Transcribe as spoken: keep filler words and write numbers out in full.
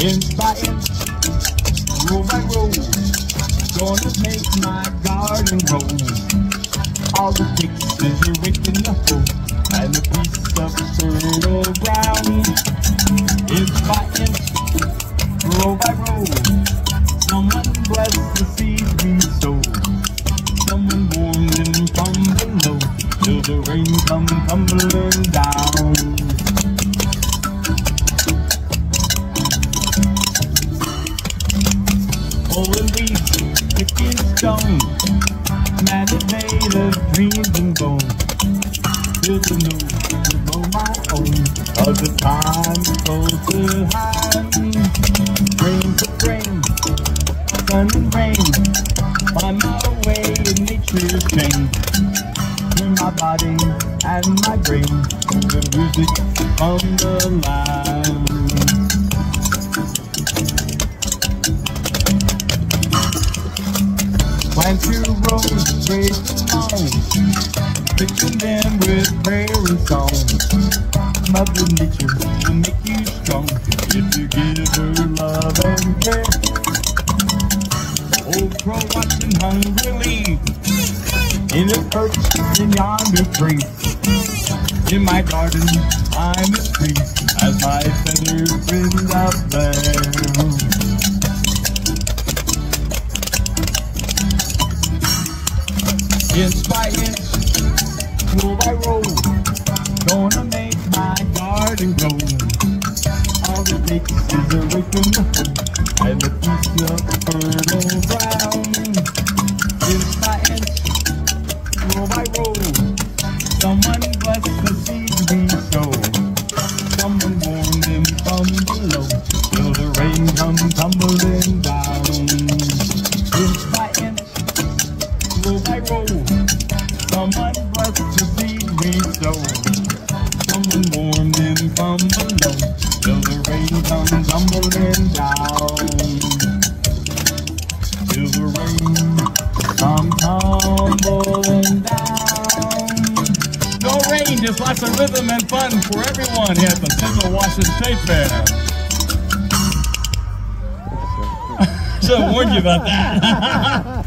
Inch by inch, row by row, gonna make my garden grow. All it takes is a rake and knuckle and a piece of fertile ground. Inch by inch, row by row, someone bless the seed we sow. Someone warmed them from below till the rain come tumbling down. Pulling weeds, picking stone, man is made of dreams and bone. Till the nose to blow my own, of the time is close to hand. Grain to grain, sun and rain, find my way in nature's chain. Turn my body and my brain to the music from the land. Plant two rows straight along, fixing them with prairie song. Mother Nature will make you strong if you give her love and care. Old crow watching hungrily in a perch in yonder tree. In my garden I'm a tree as my feathers bend up there. Inch by inch, row by row, gonna make my garden grow. All it takes is a rake and knuckle and a piece of fertile ground. Inch by inch, row by row, someone bless the seeds we sow. Someone warm them from below till the rain comes tumbling down. Inch by inch, row by row, someone bless the seed we sow. Someone warm them from below till the rain comes tumbling down. Till the rain comes tumbling down. No rain, just lots of rhythm and fun for everyone here at the Central Washington State Fair. Should have warned you about that.